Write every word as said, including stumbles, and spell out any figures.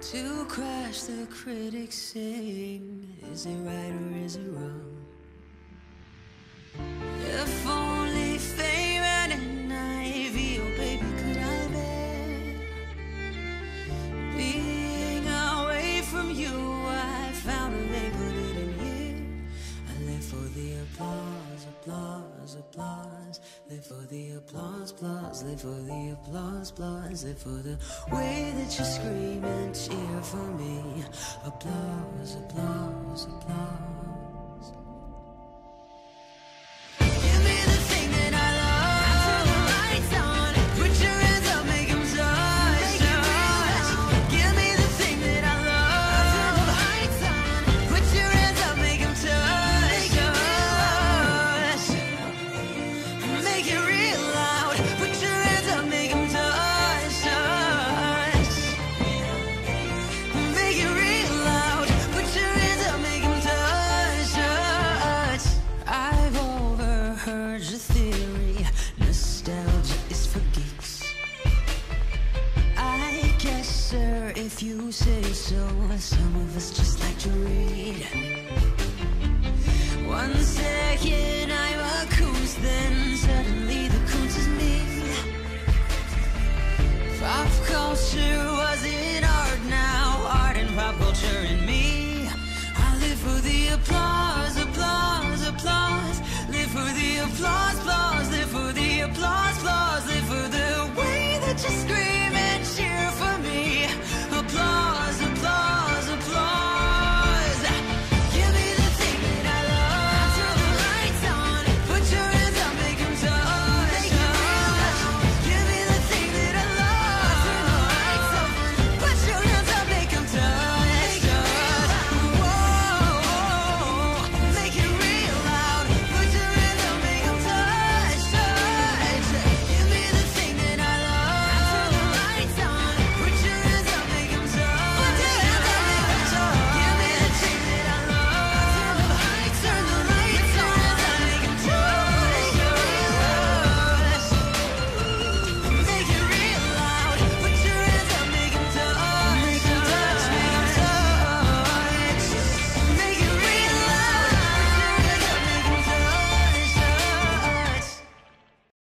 To crash, the critics sing. Is it right or is it wrong? If only fame and an ivy, oh baby, could I bear being away from you? I found a way, put it in here. I live for the applause, applause, applause. Live for the applause, applause. Live for the applause, applause. Live for the way that you scream and cheer for me. Applause, applause, applause. If you say so, some of us just like to read. One second I'm a coos, then suddenly the coos is me. Pop culture wasn't art, now art and pop culture in me. I live for the applause.